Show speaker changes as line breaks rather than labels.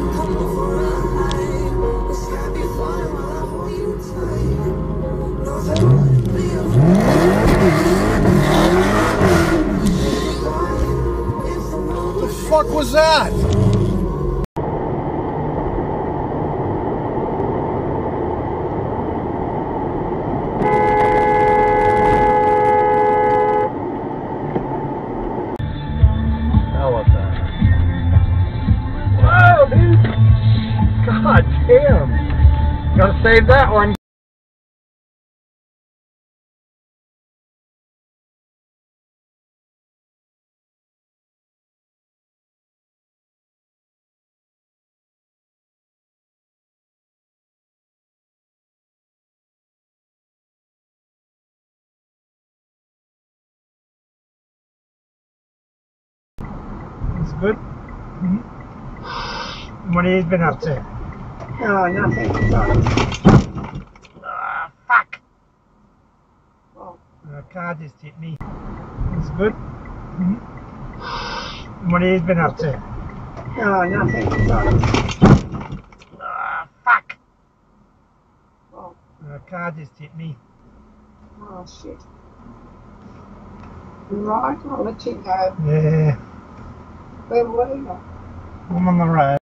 Come over alive. It's happy fun while I hold you tight. No, don't be afraid.
The fuck was that?
Wow, dude! God damn! Gotta save that one.
It's good. What have you been up to?
No, nothing.
Fuck!
Oh.
The car just hit me. It's good. What have you been up to?
No, nothing.
Fuck!
Oh.
The car just hit me.
Oh, shit. Right, I'll let you go.
Yeah,
Where were you?
I'm on the road.